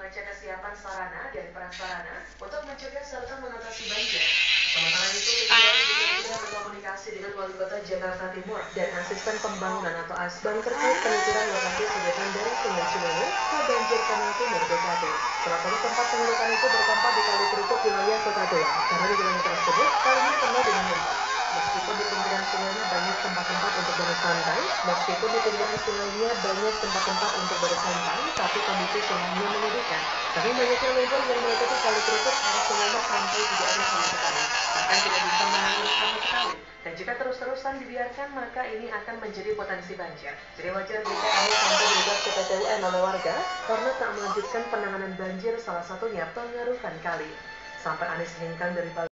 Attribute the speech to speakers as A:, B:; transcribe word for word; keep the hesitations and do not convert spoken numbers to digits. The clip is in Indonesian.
A: mengecek kesiapan sarana dan prasarana untuk mencegah serta mengatasi banjir. Sementara itu, Ridwan juga sudah berkomunikasi dengan Wali Kota Jakarta Timur dan Asisten Pembangunan atau Asban terkait penuturan lokasi sudetan dari Sungai Ciliwung ke banjir Kanal Timur B K D. Salah satu tempat pengerukan itu bertempat di Kali Kerukut wilayah Kota Tua, karena di wilayah tersebut kalinya penuh dengan lumpur. Meskipun di pinggiran sungainya banyak tempat-tempat untuk bersantai, meskipun di pinggiran sungainya banyak tempat-tempat untuk bersantai, tapi kondisi sungainya menyedihkan. Tapi banyaknya lumpur yang menutupi Kali Kerukut arah sungainya sampai tidak ada sama sekali, bahkan tidak bisa mengalir sama sekali. Dan jika terus-terusan dibiarkan, maka ini akan menjadi potensi banjir. Jadi wajar jika ini sampai dibuat ke P T U N oleh warga karena tak melanjutkan penanganan banjir, salah satunya pengerukan kali. Sampai Anies hengkang dari